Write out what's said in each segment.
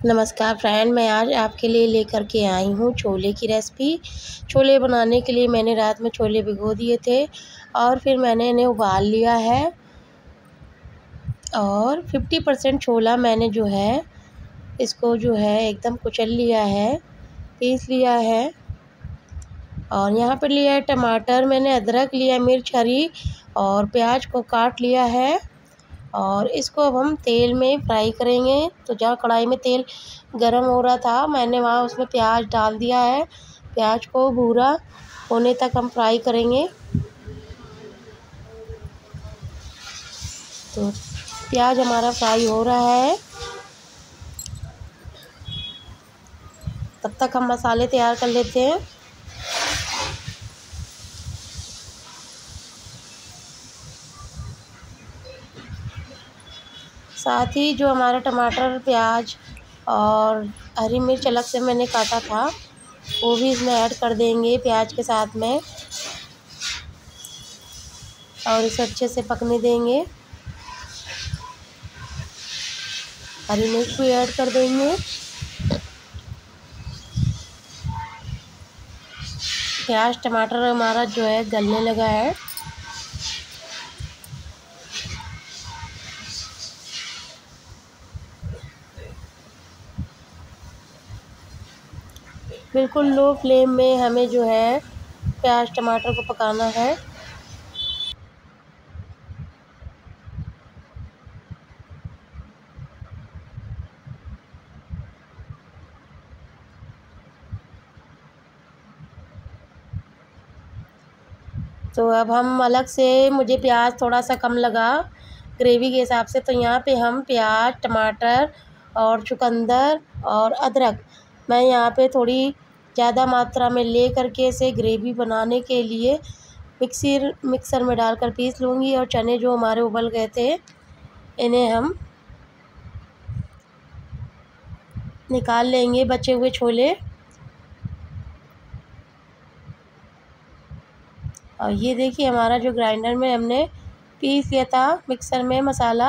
नमस्कार फ्रेंड, मैं आज आपके लिए लेकर के आई हूँ छोले की रेसिपी। छोले बनाने के लिए मैंने रात में छोले भिगो दिए थे और फिर मैंने इन्हें उबाल लिया है। और 50% छोला मैंने जो है इसको जो है एकदम कुचल लिया है, पीस लिया है। और यहाँ पर लिया है टमाटर, मैंने अदरक लिया, मिर्च हरी और प्याज को काट लिया है। और इसको अब हम तेल में फ्राई करेंगे। तो जहाँ कढ़ाई में तेल गरम हो रहा था, मैंने वहाँ उसमें प्याज डाल दिया है। प्याज को भूरा होने तक हम फ्राई करेंगे। तो प्याज हमारा फ्राई हो रहा है, तब तक हम मसाले तैयार कर लेते हैं। साथ ही जो हमारा टमाटर, प्याज और हरी मिर्च अलग से मैंने काटा था, वो भी इसमें ऐड कर देंगे प्याज के साथ में और इसे अच्छे से पकने देंगे। हरी मिर्च भी ऐड कर देंगे। प्याज टमाटर हमारा जो है गलने लगा है। बिल्कुल लो फ्लेम में हमें जो है प्याज टमाटर को पकाना है। तो अब हम अलग से, मुझे प्याज थोड़ा सा कम लगा ग्रेवी के हिसाब से, तो यहाँ पे हम प्याज टमाटर और चुकंदर और अदरक मैं यहाँ पे थोड़ी ज़्यादा मात्रा में ले करके इसे ग्रेवी बनाने के लिए मिक्सर में डालकर पीस लूँगी। और चने जो हमारे उबल गए थे, इन्हें हम निकाल लेंगे, बचे हुए छोले। और ये देखिए हमारा जो ग्राइंडर में हमने पीस लिया था मिक्सर में मसाला,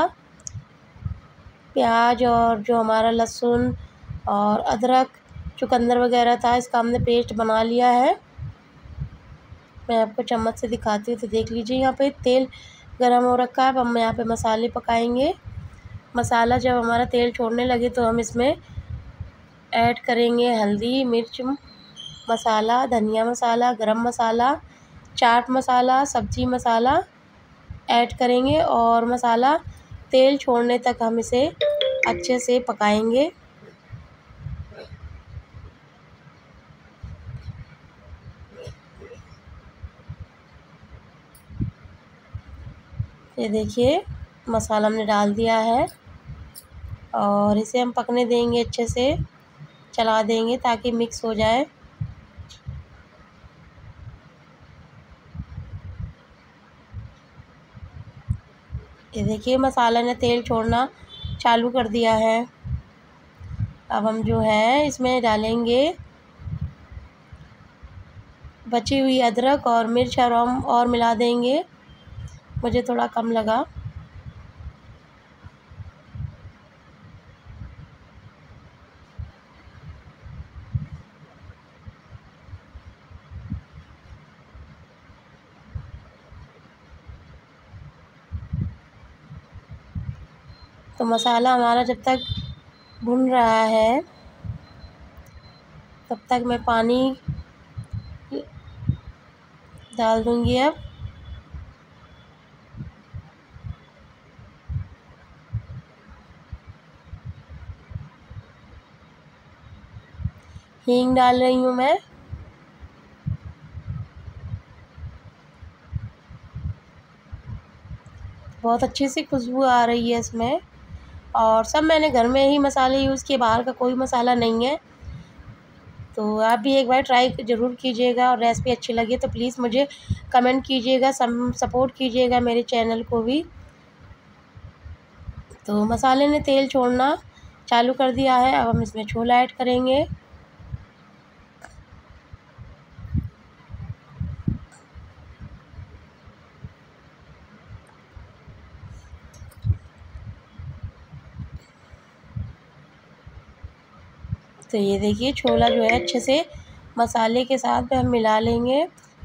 प्याज और जो हमारा लहसुन और अदरक चुकंदर वगैरह था, इसका हमने पेस्ट बना लिया है। मैं आपको चम्मच से दिखाती हूँ तो देख लीजिए। यहाँ पे तेल गरम हो रखा है। अब हम यहाँ पे मसाले पकाएंगे। मसाला जब हमारा तेल छोड़ने लगे तो हम इसमें ऐड करेंगे हल्दी, मिर्च मसाला, धनिया मसाला, गरम मसाला, चाट मसाला, सब्ज़ी मसाला ऐड करेंगे। और मसाला तेल छोड़ने तक हम इसे अच्छे से पकाएंगे। ये देखिए मसाला हमने डाल दिया है और इसे हम पकने देंगे, अच्छे से चला देंगे ताकि मिक्स हो जाए। ये देखिए मसाला ने तेल छोड़ना चालू कर दिया है। अब हम जो है इसमें डालेंगे बची हुई अदरक और मिर्च और मिला देंगे। मुझे थोड़ा कम लगा। तो मसाला हमारा जब तक भुन रहा है, तब तक मैं पानी डाल दूँगी। अब हींग डाल रही हूँ मैं। बहुत अच्छी सी खुशबू आ रही है इसमें। और सब मैंने घर में ही मसाले यूज़ किए, बाहर का कोई मसाला नहीं है। तो आप भी एक बार ट्राई ज़रूर कीजिएगा और रेसिपी अच्छी लगी तो प्लीज़ मुझे कमेंट कीजिएगा, सपोर्ट कीजिएगा मेरे चैनल को भी। तो मसाले ने तेल छोड़ना चालू कर दिया है। अब हम इसमें छोला ऐड करेंगे। तो ये देखिए छोला जो है अच्छे से मसाले के साथ हम मिला लेंगे।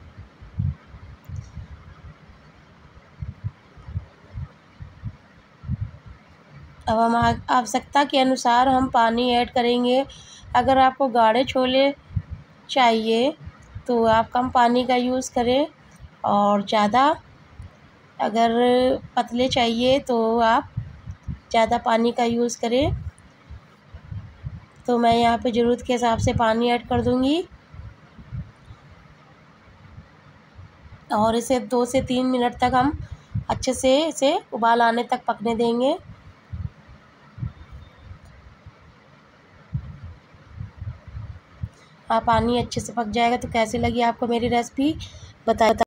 अब हम आवश्यकता के अनुसार हम पानी ऐड करेंगे। अगर आपको गाढ़े छोले चाहिए तो आप कम पानी का यूज़ करें, और ज़्यादा अगर पतले चाहिए तो आप ज़्यादा पानी का यूज़ करें। तो मैं यहाँ पे ज़रूरत के हिसाब से पानी ऐड कर दूँगी और इसे 2 से 3 मिनट तक हम अच्छे से इसे उबाल आने तक पकने देंगे। हाँ, पानी अच्छे से पक जाएगा। तो कैसी लगी आपको मेरी रेसिपी बताएं।